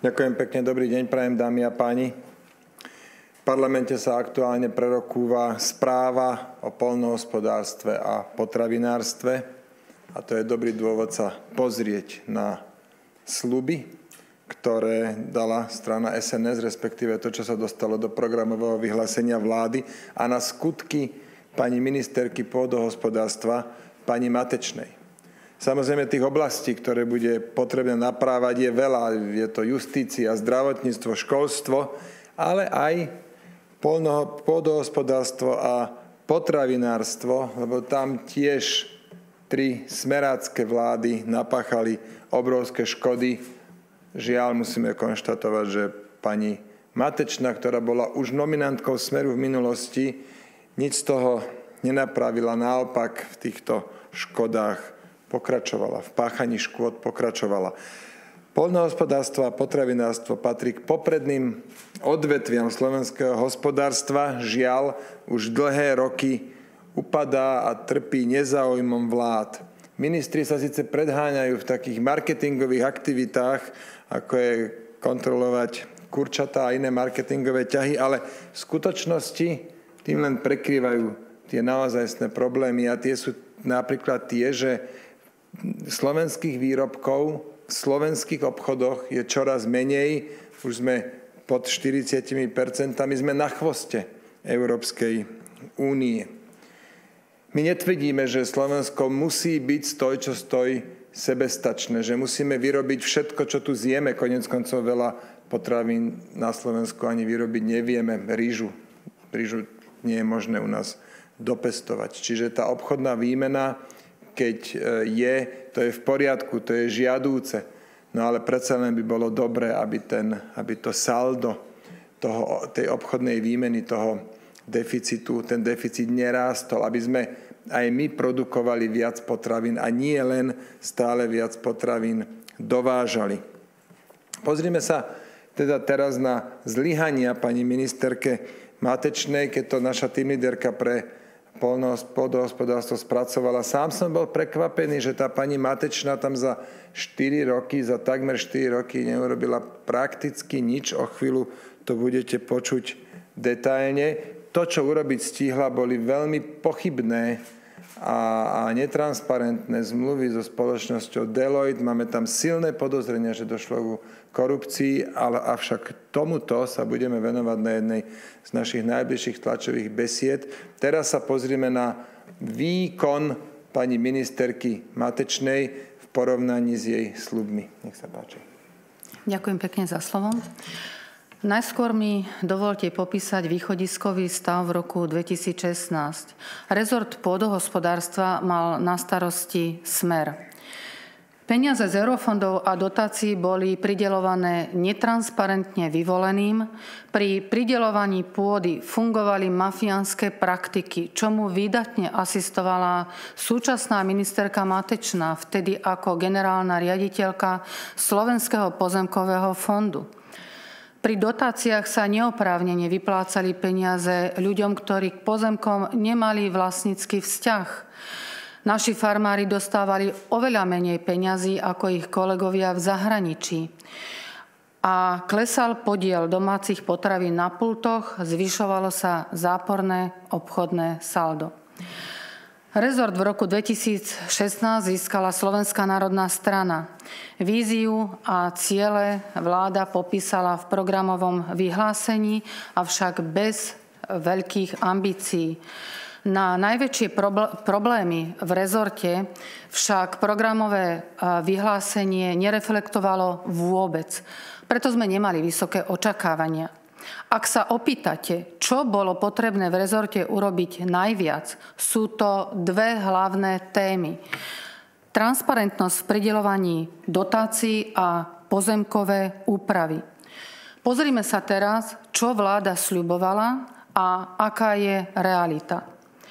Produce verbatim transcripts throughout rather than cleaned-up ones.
Ďakujem pekne, dobrý deň, prajem dámy a páni. V parlamente sa aktuálne prerokúva správa o poľnohospodárstve a potravinárstve a to je dobrý dôvod sa pozrieť na sľuby, ktoré dala strana es en es, respektíve to, čo sa dostalo do programového vyhlásenia vlády a na skutky pani ministerky pôdohospodárstva, pani Matečnej. Samozrejme, tých oblastí, ktoré bude potrebné naprávať, je veľa. Je to justícia, zdravotníctvo, školstvo, ale aj pôdohospodárstvo a potravinárstvo, lebo tam tiež tri smerácké vlády napáchali obrovské škody. Žiaľ, musíme konštatovať, že pani Matečná, ktorá bola už nominantkou Smeru v minulosti, nič z toho nenapravila. Naopak v týchto škodách pokračovala, v páchaní škôd pokračovala. Poľnohospodárstvo a potravinárstvo patrí k popredným odvetviam slovenského hospodárstva. Žiaľ, už dlhé roky upadá a trpí nezáujmom vlád. Ministri sa síce predháňajú v takých marketingových aktivitách, ako je kontrolovať kurčatá a iné marketingové ťahy, ale v skutočnosti tým len prekrývajú tie naozajstné problémy a tie sú napríklad tie, že slovenských výrobkov v slovenských obchodoch je čoraz menej. Už sme pod štyridsať percent, sme na chvoste Európskej únie. My netvrdíme, že Slovensko musí byť stoj, čo stoj, sebestačné, že musíme vyrobiť všetko, čo tu zjeme. Koniec koncov veľa potravín na Slovensku ani vyrobiť nevieme. Rýžu. Rýžu nie je možné u nás dopestovať. Čiže tá obchodná výmena, keď je, to je v poriadku, to je žiadúce. No ale predsa len by bolo dobré, aby, ten, aby to saldo toho, tej obchodnej výmeny, toho deficitu, ten deficit nerástol, aby sme aj my produkovali viac potravín a nie len stále viac potravín dovážali. Pozrime sa teda teraz na zlyhania pani ministerke Matečnej, keď to naša tínliderka pre poľnohospodárstvo spracovala. Sám som bol prekvapený, že tá pani Matečná tam za štyri roky, za takmer štyri roky neurobila prakticky nič. O chvíľu to budete počuť detailne. To, čo urobiť stihla, boli veľmi pochybné a, a netransparentné zmluvy so spoločnosťou Deloitte. Máme tam silné podozrenia, že došlo ku korupcii, ale avšak tomuto sa budeme venovať na jednej z našich najbližších tlačových besied. Teraz sa pozrieme na výkon pani ministerky Matečnej v porovnaní s jej sľubmi. Nech sa páči. Ďakujem pekne za slovo. Najskôr mi dovolte popísať východiskový stav v roku dvetisícšestnásť. Rezort pôdohospodárstva mal na starosti Smer. Peniaze z eurofondov a dotácií boli prideľované netransparentne vyvoleným. Pri prideľovaní pôdy fungovali mafiánske praktiky, čomu výdatne asistovala súčasná ministerka Matečná, vtedy ako generálna riaditeľka Slovenského pozemkového fondu. Pri dotáciách sa neoprávnene vyplácali peniaze ľuďom, ktorí k pozemkom nemali vlastnícky vzťah. Naši farmári dostávali oveľa menej peňazí ako ich kolegovia v zahraničí. A klesal podiel domácich potravín na pultoch, zvyšovalo sa záporné obchodné saldo. Rezort v roku dvetisícšestnásť získala Slovenská národná strana. Víziu a ciele vláda popísala v programovom vyhlásení, avšak bez veľkých ambícií. Na najväčšie problémy v rezorte však programové vyhlásenie nereflektovalo vôbec. Preto sme nemali vysoké očakávania. Ak sa opýtate, čo bolo potrebné v rezorte urobiť najviac, sú to dve hlavné témy. Transparentnosť v prideľovaní dotácií a pozemkové úpravy. Pozrime sa teraz, čo vláda sľubovala a aká je realita.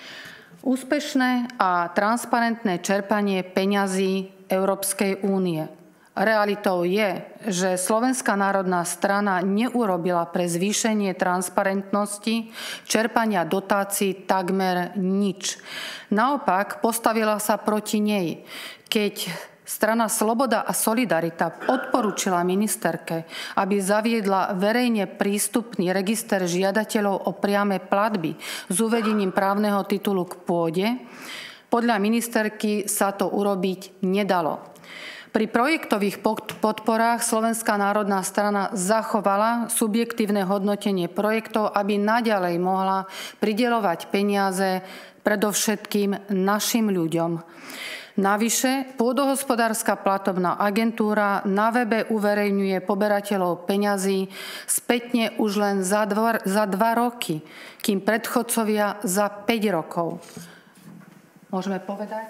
Úspešné a transparentné čerpanie peňazí Európskej únie. Realitou je, že Slovenská národná strana neurobila pre zvýšenie transparentnosti čerpania dotácií takmer nič. Naopak postavila sa proti nej, keď Strana Sloboda a Solidarita odporúčila ministerke, aby zaviedla verejne prístupný register žiadateľov o priame platby s uvedením právneho titulu k pôde. Podľa ministerky sa to urobiť nedalo. Pri projektových podporách Slovenská národná strana zachovala subjektívne hodnotenie projektov, aby naďalej mohla prideľovať peniaze predovšetkým našim ľuďom. Navyše, pôdohospodárska platobná agentúra na webe uverejňuje poberateľov peňazí spätne už len za dva, za dva roky, kým predchodcovia za päť rokov. Môžeme povedať?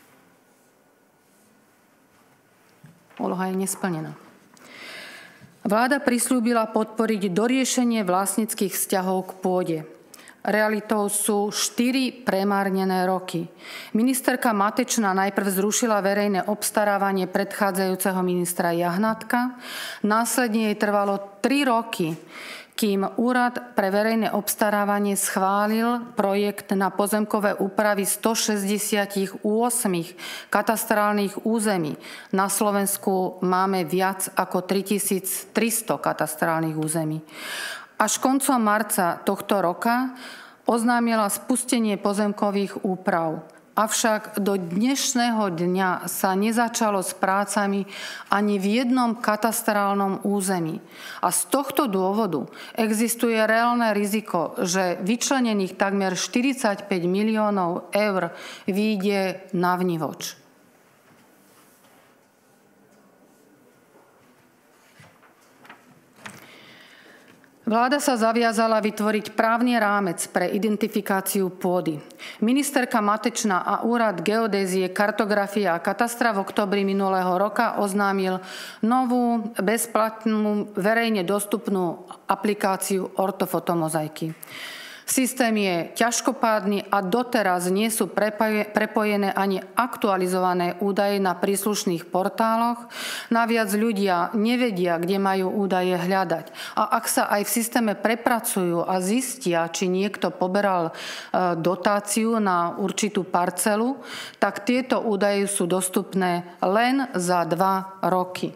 Úloha je nesplnená. Vláda prislúbila podporiť doriešenie vlastníckych vzťahov k pôde. Realitou sú štyri premárnené roky. Ministerka Matečná najprv zrušila verejné obstarávanie predchádzajúceho ministra Jahnatka. Následne jej trvalo tri roky, kým Úrad pre verejné obstarávanie schválil projekt na pozemkové úpravy stošesťdesiatosem katastrálnych území. Na Slovensku máme viac ako tritisíctristo katastrálnych území. Až koncom marca tohto roka oznámila spustenie pozemkových úprav. Avšak do dnešného dňa sa nezačalo s prácami ani v jednom katastrálnom území. A z tohto dôvodu existuje reálne riziko, že vyčlenených takmer štyridsaťpäť miliónov eur vyjde na vnivoč. Vláda sa zaviazala vytvoriť právny rámec pre identifikáciu pôdy. Ministerka Matečná a Úrad geodézie, kartografie a katastra v októbri minulého roka oznámil novú, bezplatnú, verejne dostupnú aplikáciu ortofotomozaiky. Systém je ťažkopádny a doteraz nie sú prepojené ani aktualizované údaje na príslušných portáloch. Naviac ľudia nevedia, kde majú údaje hľadať. A ak sa aj v systéme prepracujú a zistia, či niekto poberal dotáciu na určitú parcelu, tak tieto údaje sú dostupné len za dva roky.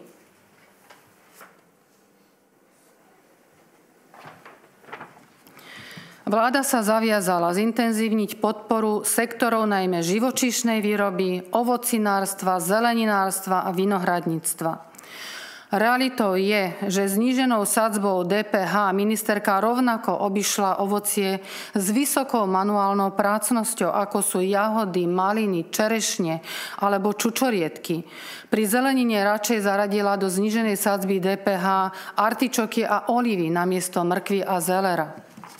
Vláda sa zaviazala zintenzívniť podporu sektorov najmä živočíšnej výroby, ovocinárstva, zeleninárstva a vinohradníctva. Realitou je, že zníženou sadzbou dé pé há ministerka rovnako obišla ovocie s vysokou manuálnou prácnosťou, ako sú jahody, maliny, čerešne alebo čučoriedky. Pri zelenine radšej zaradila do zníženej sadzby dé pé há artičoky a olivy namiesto mrkvy a zelera.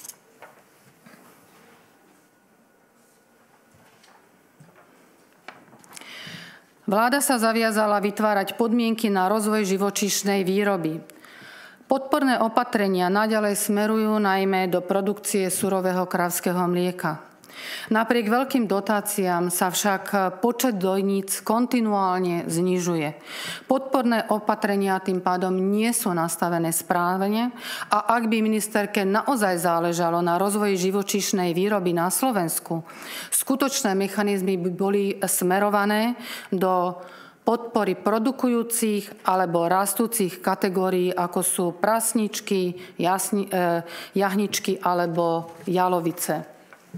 Vláda sa zaviazala vytvárať podmienky na rozvoj živočíšnej výroby. Podporné opatrenia naďalej smerujú najmä do produkcie surového kravského mlieka. Napriek veľkým dotáciám sa však počet dojníc kontinuálne znižuje. Podporné opatrenia tým pádom nie sú nastavené správne a ak by ministerke naozaj záležalo na rozvoji živočíšnej výroby na Slovensku, skutočné mechanizmy by boli smerované do podpory produkujúcich alebo rastúcich kategórií, ako sú prasničky, jasni, eh, jahničky alebo jalovice.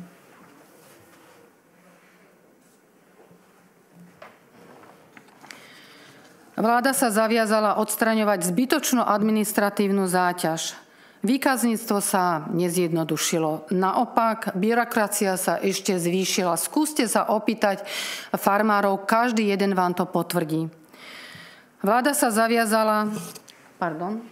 Vláda sa zaviazala odstraňovať zbytočnú administratívnu záťaž. Výkazníctvo sa nezjednodušilo. Naopak, byrokracia sa ešte zvýšila. Skúste sa opýtať farmárov, každý jeden vám to potvrdí. Vláda sa zaviazala... Pardon.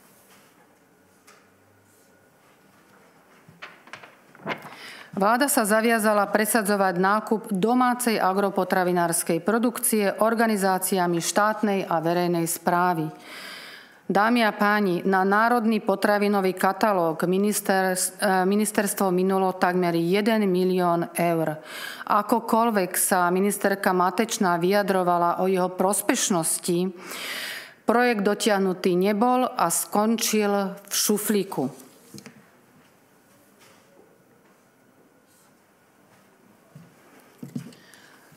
Vláda sa zaviazala presadzovať nákup domácej agropotravinárskej produkcie organizáciami štátnej a verejnej správy. Dámy a páni, na národný potravinový katalóg minister, ministerstvo minulo takmer jeden milión eur. Akokoľvek sa ministerka Matečná vyjadrovala o jeho prospešnosti, projekt dotiahnutý nebol a skončil v šuflíku.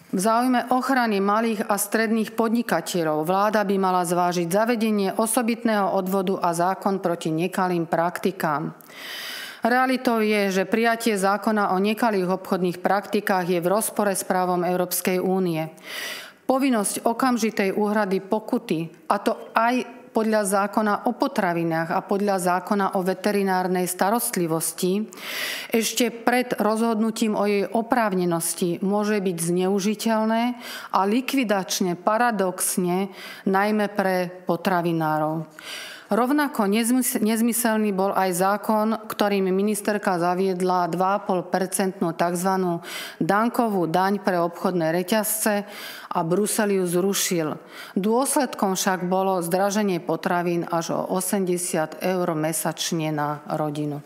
V záujme ochrany malých a stredných podnikateľov vláda by mala zvážiť zavedenie osobitného odvodu a zákon proti nekalým praktikám. Realitou je, že prijatie zákona o nekalých obchodných praktikách je v rozpore s právom Európskej únie. Povinnosť okamžitej úhrady pokuty, a to aj podľa zákona o potravinách a podľa zákona o veterinárnej starostlivosti, ešte pred rozhodnutím o jej oprávnenosti môže byť zneužiteľné a likvidačne, paradoxne, najmä pre potravinárov. Rovnako nezmyselný bol aj zákon, ktorým ministerka zaviedla dva a pol percentnú tzv. Dankovú daň pre obchodné reťazce a Brusel ju zrušil. Dôsledkom však bolo zdraženie potravín až o osemdesiat eur mesačne na rodinu.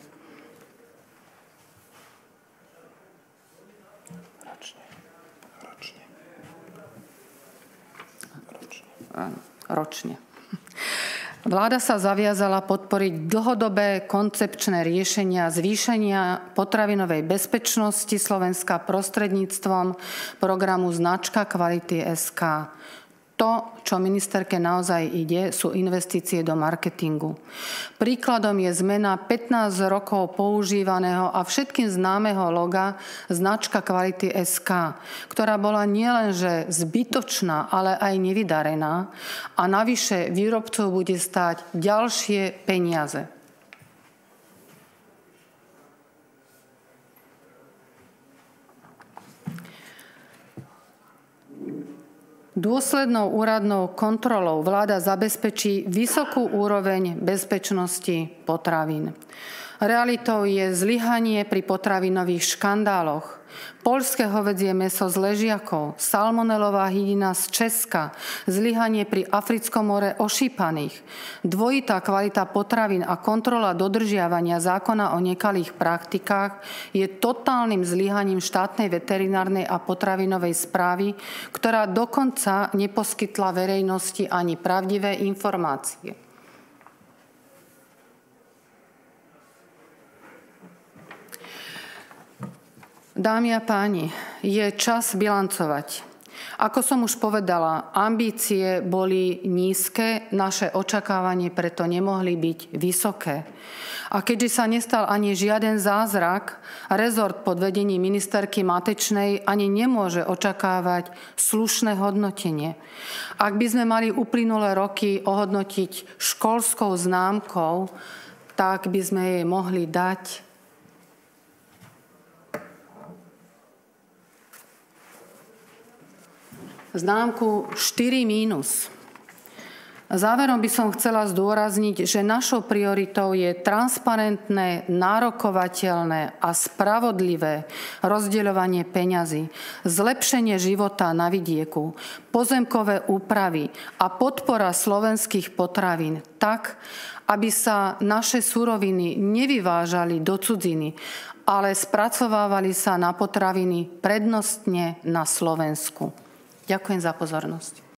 Ročne. Ročne. Ročne. Ročne. Vláda sa zaviazala podporiť dlhodobé koncepčné riešenia zvýšenia potravinovej bezpečnosti Slovenska prostredníctvom programu Značka kvality es ká. To, čo ministerke naozaj ide, sú investície do marketingu. Príkladom je zmena pätnásť rokov používaného a všetkým známeho loga Značka kvality es ká, ktorá bola nielenže zbytočná, ale aj nevydarená a navyše výrobcov bude stáť ďalšie peniaze. Dôslednou úradnou kontrolou vláda zabezpečí vysokú úroveň bezpečnosti potravín. Realitou je zlyhanie pri potravinových škandáloch. Poľské hovädzie mäso z ležiakov, salmonelová hydina z Česka, zlyhanie pri africkom more ošípaných, dvojitá kvalita potravín a kontrola dodržiavania zákona o nekalých praktikách je totálnym zlyhaním štátnej veterinárnej a potravinovej správy, ktorá dokonca neposkytla verejnosti ani pravdivé informácie. Dámy a páni, je čas bilancovať. Ako som už povedala, ambície boli nízke, naše očakávanie preto nemohli byť vysoké. A keďže sa nestal ani žiaden zázrak, rezort pod vedením ministerky Matečnej ani nemôže očakávať slušné hodnotenie. Ak by sme mali uplynulé roky ohodnotiť školskou známkou, tak by sme jej mohli dať známku štyri mínus. Záverom by som chcela zdôrazniť, že našou prioritou je transparentné, nárokovateľné a spravodlivé rozdeľovanie peňazí, zlepšenie života na vidieku, pozemkové úpravy a podpora slovenských potravín tak, aby sa naše suroviny nevyvážali do cudziny, ale spracovávali sa na potraviny prednostne na Slovensku. Ďakujem za pozornosť.